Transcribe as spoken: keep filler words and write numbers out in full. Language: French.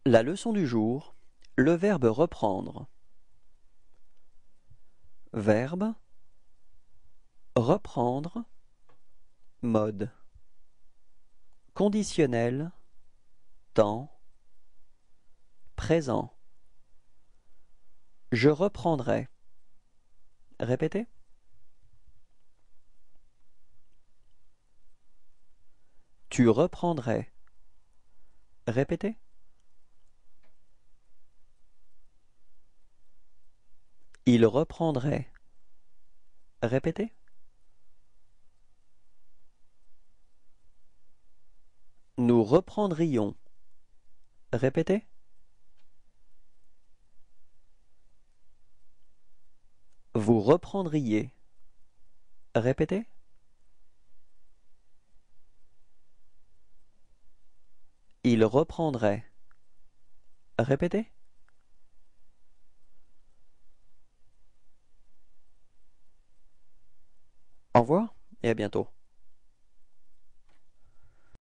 La leçon du jour, le verbe reprendre. Verbe, reprendre, mode. Conditionnel, temps, présent. Je reprendrai. Répétez. Tu reprendrais. Répétez. Il reprendrait. Répétez. Nous reprendrions. Répétez. Vous reprendriez. Répétez. Il reprendrait. Répétez. Au revoir et à bientôt.